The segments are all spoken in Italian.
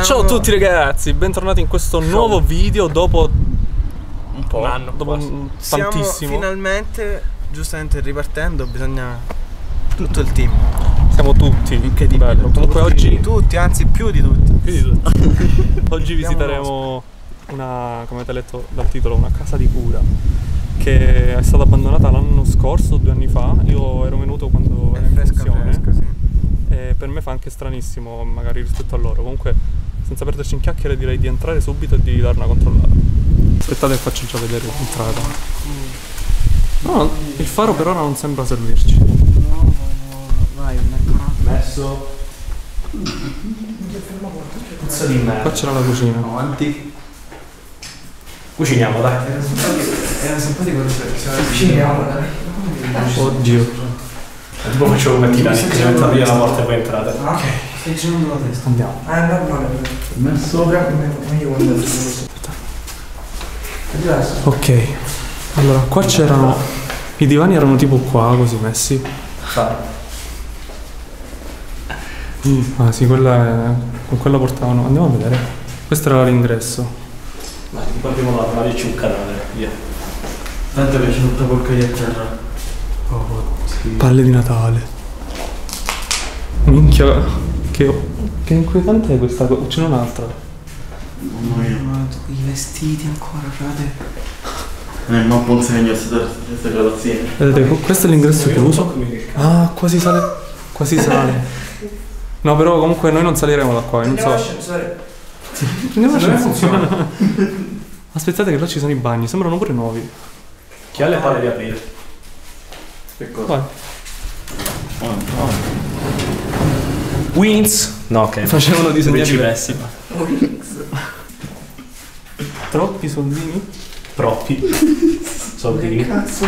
Ciao a tutti ragazzi, bentornati in questo nuovo video dopo un po', un anno, dopo tantissimo. Stiamo finalmente, giustamente ripartendo, bisogna tutto il team. Siamo tutti, incredibile. Bello. Comunque oggi tutti, anzi più di tutti. Oggi visiteremo una, come avete letto dal titolo, una casa di cura che è stata abbandonata l'anno scorso, 2 anni fa. Io ero venuto quando era in funzione. Sì. E per me fa anche stranissimo magari rispetto a loro. Comunque senza perderci in chiacchiere direi di entrare subito e di dare una controllata. Aspettate che faccio già vedere l'entrata. No, il faro per ora non sembra servirci. No, vai, messo. Puzza di merda. Qua c'era la cucina. Avanti. Cuciniamo, dai. Era simpatico Cuciniamo, dai. Oddio. Tipo facevo come Titanic, che metta via la porta e poi entrate. Ok, stai girando la testa. Andiamo. No. Messo. Meglio quando è diverso. Ok. Allora, qua c'erano. I divani erano tipo qua, così messi. Ah sì, quella è. Con quella portavano. Andiamo a vedere. Questo era l'ingresso. Ma tipo abbiamo la narice un cadavere, via. Tanto che c'è tutta porca a terra. Oh, palle di Natale. Minchia. Che inquietante è questa cosa. Ce n'è un'altra. Mamma mia. I vestiti ancora, frate. Ma buon segno queste graduazioni. Vedete, questo è l'ingresso chiuso. Ah, quasi sale. Quasi sale. No, però comunque noi non saliremo da qua. Non so. Andiamo all'ascensore. Aspettate che là ci sono i bagni. Sembrano pure nuovi. Chi ha le palle di aprire? Che cosa? Vai. Wins? No, ok. Facevano disegnare. Principessi. Troppi soldini? Troppi. Soldini. Cazzo.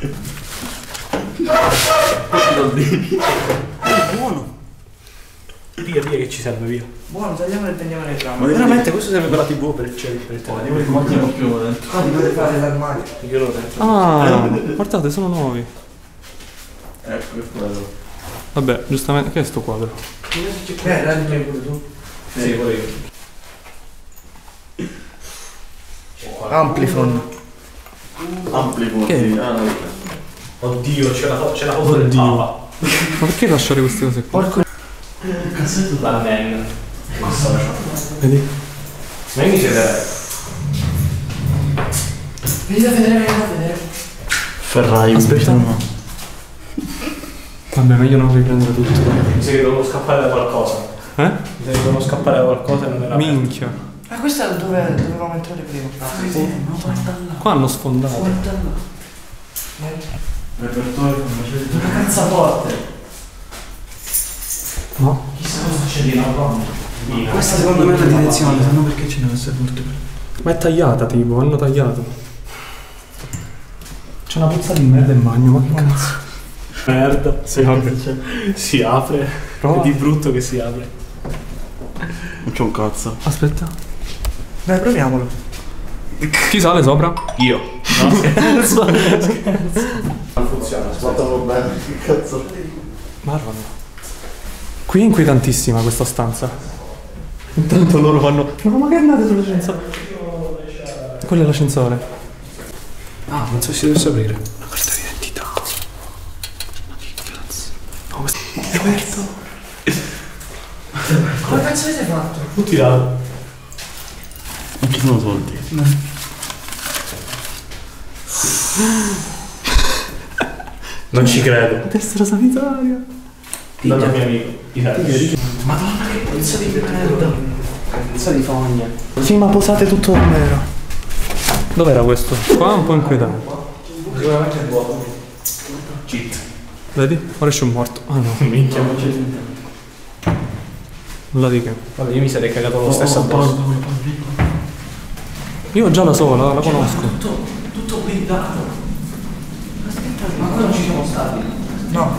Soldini. Buono. Via che ci serve, via. Buono, tagliamolo e tagliamo le trame. Ma veramente questo serve per la TV, per il telefono. Quanti ne ho più dentro? Qua dovete fare l'armadio. Io l'ho dentro. Ah, guardate, sono nuovi. Ecco, che quello. Vabbè, giustamente. Che è sto quadro? Raggi pure tu. Sì, pure io. Amplifon. Amplifon. Che? Oddio, c'è la foto del Papa. Ma perché lasciare queste cose qua? Porco. Cazzetto la NEN. Vedi? Ma io mi siederei. Vieni a vedere. Ferrari. Aspetta. Vabbè, meglio non riprendere tutto. Mi sa che devono scappare da qualcosa. Eh? Mi sa che devono scappare da qualcosa e non era. Minchia. Ah, questa è dove dovevamo entrare prima. No, guarda là. Qua hanno sfondato. Guarda là. Repertorio. Una cazzaforte. No? Chissà cosa c'è di nuovo. Questa secondo me è la direzione, se no perché ce ne deve essere molto. Ma è tagliata tipo, hanno tagliato. C'è una puzza di merda in bagno, ma che cazzo? Merda. Si apre. Si apre. Prova. È di brutto che si apre. Non c'è un cazzo. Aspetta. Dai, proviamolo. Chi sale sopra? Io. No, scherzo. Non funziona. Guardalo bene, che cazzo. Madonna. Qui è inquietantissima questa stanza. Intanto loro fanno. No, ma che andate sull'ascensore? Quello è l'ascensore. Ah, non so se si deve aprire. La carta d'identità. Ma che cazzo? No, questo è aperto. Come cazzo avete fatto? Ho tirato. Non ci sono soldi. Non ci credo. Tessera sanitaria. Dal mio amico. Madonna, che puzza di merda. Puzza di fogna. Sì, ma posate tutto nero. Dov'era questo? Qua è un po' inquietante. Sicuramente è vuoto. Cheat. Vedi? Ora c'è un morto. Ah no. Minchia. Nulla di che. Vabbè, io mi sarei cagato lo stesso addosso. Io già la so, la conosco. Tutto blindato. Aspetta, ma qua non ci siamo stati. No.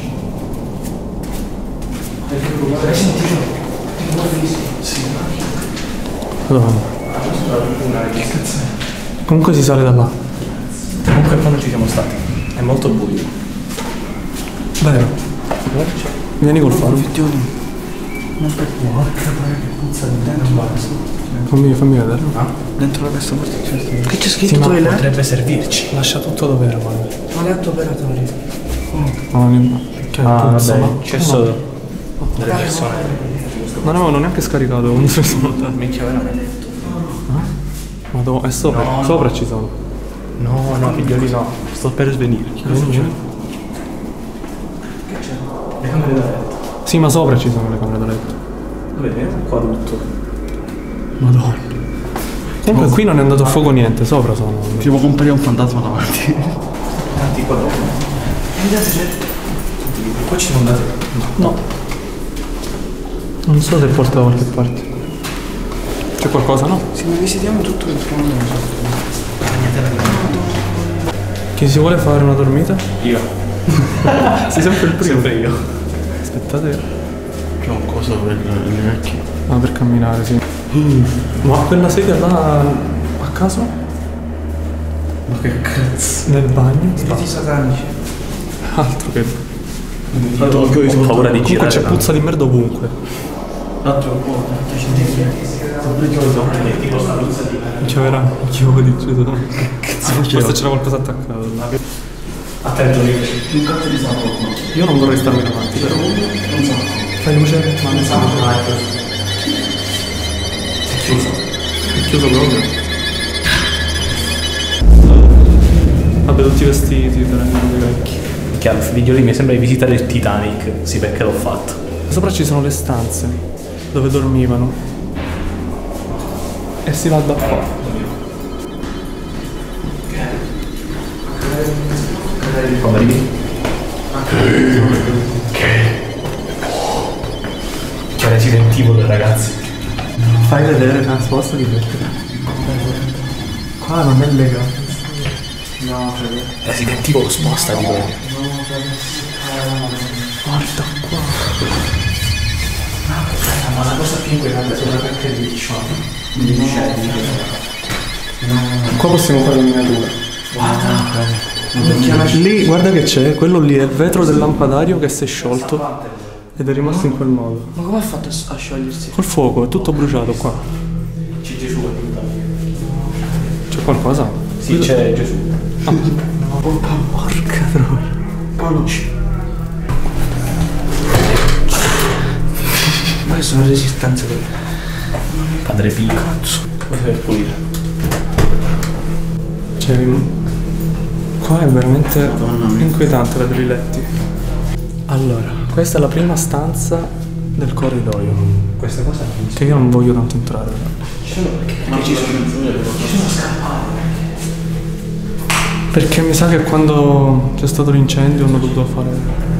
Hai sentito? Sì. Madonna. Che cazzo è? Comunque si sale da là. Comunque qua non ci siamo stati. È molto buio. Vero. Vieni col faro. Porca troia che puzza di dentro. Fammi vedere. Dentro la cassaforte che c'è Sì, scritto ma toilet? Potrebbe servirci. Lascia tutto dove era, guarda. Toiletto operatorio. Che puzza, ma c'è solo delle persone. non avevano neanche scaricato quando sono andati. Minchia veramente. Madonna, è sopra. No. Sopra ci sono. No, no, figlioli no. Sto per svenire. Le camere da letto. Sì, ma sopra ci sono le camere da letto. Vediamo qua tutto. Madonna. Comunque qui non è andato a fuoco niente, sopra sono. Tipo comparire un fantasma davanti. Tanti qua dopo. Qua ci sono andati. No. Non so se porta da qualche parte. C'è qualcosa, no? Se mi visitiamo tutto il fondo. Chi si vuole fare una dormita? Io. Sei sempre il primo. Sempre io. Aspettate. C'è un coso per le vecchie. Ah, per camminare, sì. Ma quella sedia là a caso? Ma che cazzo? Nel bagno? Spiriti satanici. Altro che. Ho paura di Comunque girare. c'è puzza di merda ovunque. L'altro un po'. Non c'è veramente. Io ho deciso. Forse c'era qualcosa attaccato. Attento lì. Un cazzo di sapo qua. Io non vorrei starmi davanti, però. Non so. Fai luce? Ma non so. È chiuso proprio. Vabbè, tutti vestiti, tranquilli, vecchi. Chiaro, figlioli mi sembra di visitare il Titanic. Sì, perché l'ho fatto. Sopra ci sono le stanze dove dormivano. E si va da qua. Come arrivi? C'è Resident Evil, ragazzi. Fai vedere la sposta di mettere. Qua non è legato. No, credo. Resident Evil sposta di quello. Guarda qua. Ma la cosa più inquietante sono le pecche di riccione. Qua possiamo fare una miniatura. Guarda. Lì, guarda che c'è, quello lì è il vetro del lampadario che si è sciolto ed è rimasto in quel modo. Ma come ha fatto a sciogliersi? Col fuoco, è tutto bruciato qua. C'è Gesù. C'è qualcosa? Sì, c'è Gesù. Porca troia. Conosci. Ma che sono resistenze quelle. Padre Pio. Cazzo. Cosa per pulire? Cioè, qua è veramente inquietante vedere i letti. Allora, questa è la prima stanza del corridoio. Questa cosa Che io non voglio tanto entrare. ma ci sono scappati. Perché mi sa che quando c'è stato l'incendio hanno dovuto fare.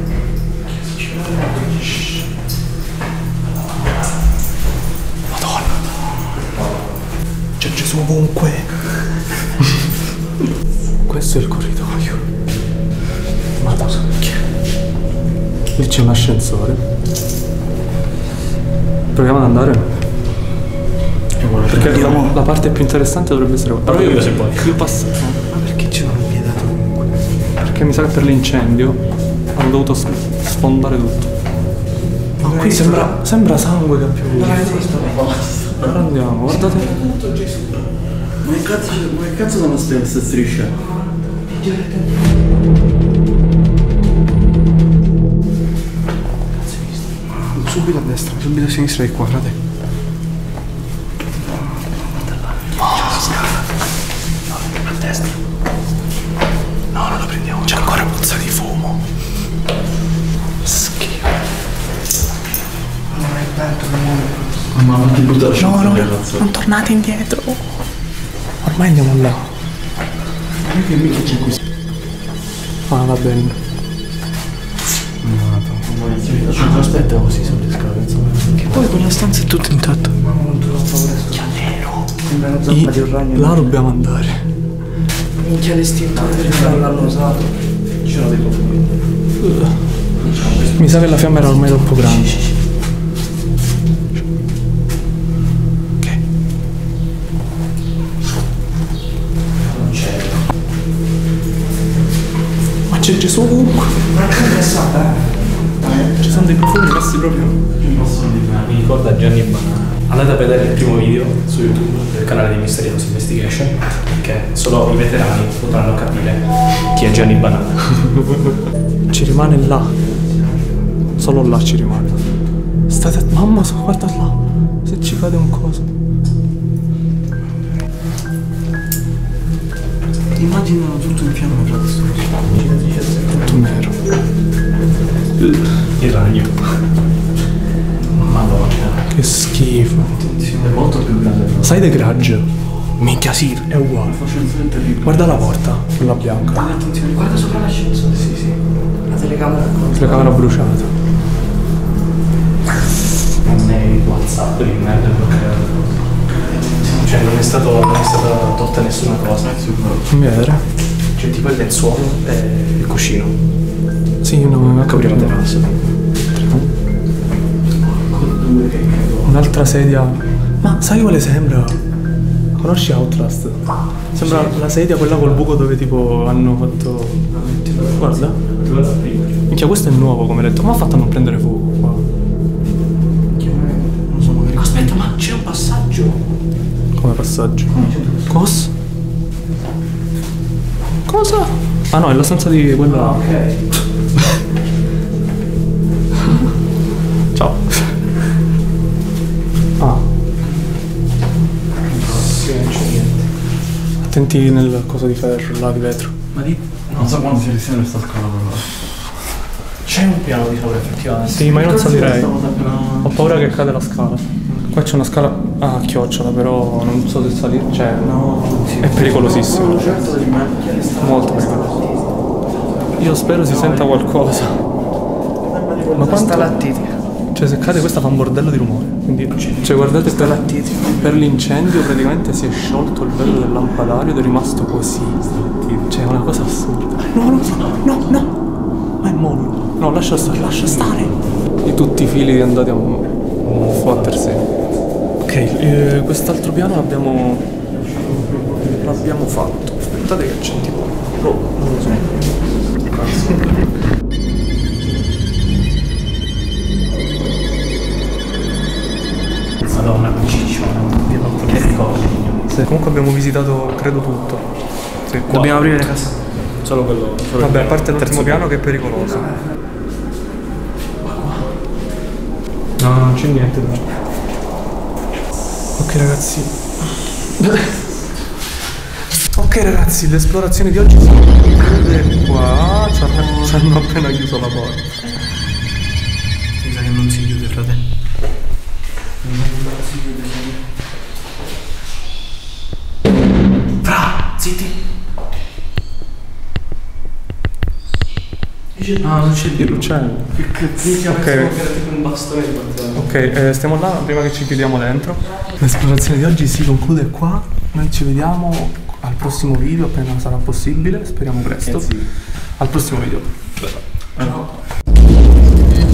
Madonna. C'è Gesù ovunque. Questo è il corridoio. Madonna. Lì c'è un ascensore. Proviamo ad andare. Perché la parte più interessante dovrebbe essere quella. Però io se vuoi. Io passo. Ma perché ci sono pietato comunque? Perché mi sa che per l'incendio hanno dovuto sfondare tutto. Ma qui sembra sangue che ha piovuto. Ora andiamo, guardate. Ma che cazzo sono queste strisce? Subito a destra, subito a sinistra di qua, frate. A destra. No, non la prendiamo. C'è ancora puzza di fumo. Schifo. Allora è vento, non muore. Ma che brutta la No, no, cazzo. non tornate indietro. Ormai andiamo là. Ma che mica c'è qui? Ah, va bene. Aspetta così sulle scale, insomma. Che poi quella stanza è tutta intatta. Ma non te l'ho paura. Nero. Sembra una zappa di un ragno. Là dobbiamo andare. Minchia l'estinto non l'hanno usato. Ci sono dei profumi. Mi sa che la fiamma era ormai troppo grande. Ok. Non c'è. Ma c'è Gesù ovunque. Ma che è passata, Ci sono dei profumi messi proprio. Non posso dire. ricorda Gianni Banana. Andate a vedere il primo video su YouTube del canale di Mysterious Investigation, che solo i veterani potranno capire chi è Gianni Banana. Ci rimane là. Solo là ci rimane. State... Mamma, guarda là. Se ci cade un coso. Ti immaginano tutto in fiamme, fratello. Tutto nero. Il ragno. Madonna. Che schifo. È molto più grande. Sai The Grudge? Minchia sì, è uguale. Guarda la porta, quella bianca. Attenzione, guarda sopra l'ascensore. Sì, sì. La telecamera Telecamera bruciata. Non è il WhatsApp di merda perché. Cioè non è stata tolta nessuna cosa. Fammi vedere. C'è tipo il lenzuolo e il cuscino. Sì, no, Ecco prima terrazza. Un'altra sedia. Ma sai quale sembra? Conosci Outlast? Sembra la sedia quella col buco dove tipo hanno fatto. Guarda. Minchia, questo è nuovo come letto. Come ha fatto a non prendere fuoco qua? Non so, magari. Aspetta, ma c'è un passaggio. Come passaggio? Cosa? Cosa? Ah no, è la stanza di quella. Ok. Ciao. Ah. Sì, non c'è niente. Attenti nel coso di ferro, là di vetro. Ma di. Non so quando si risale sta scala però. C'è un piano di sopra effettivamente. Sì, ma io non salirei. No. Ho paura che cade la scala. Qua c'è una scala a chiocciola, però non so se salire. Cioè, No, è pericolosissimo. certo di macchia. Molto pericoloso. Io spero si senta qualcosa. Ma quanto? Stalattiti. Cioè, se cade questa fa un bordello di rumore. Quindi, cioè, guardate, per l'incendio praticamente si è sciolto il velo del lampadario ed è rimasto così. Cioè, è una cosa assurda. No. Ma è molo. No, lascia stare. Di tutti i fili andati a fottersi. Ok, quest'altro piano l'abbiamo fatto. Aspettate che c'è tipo. Oh, non lo so. Madonna, ciccio. Che ricordi? Sì. Comunque abbiamo visitato credo tutto. Sì, qua. Dobbiamo aprire le casse. Solo quello. Solo Vabbè, a il parte l'ultimo terzo piano che è pericoloso. No, non c'è niente. Ok ragazzi. Ok ragazzi, l'esplorazione di oggi si chiude qua. Ci hanno appena chiuso la porta. Mi sa che non si chiude, fratello. Fra, zitti. Ah, non c'è Il uccello. Che cazzicchia. Ok. Era tipo un bastone di pantalone. Ok, stiamo là prima che ci chiudiamo dentro. L'esplorazione di oggi si conclude qua. Noi ci vediamo al prossimo video appena sarà possibile. Speriamo presto. Sì. Al prossimo video.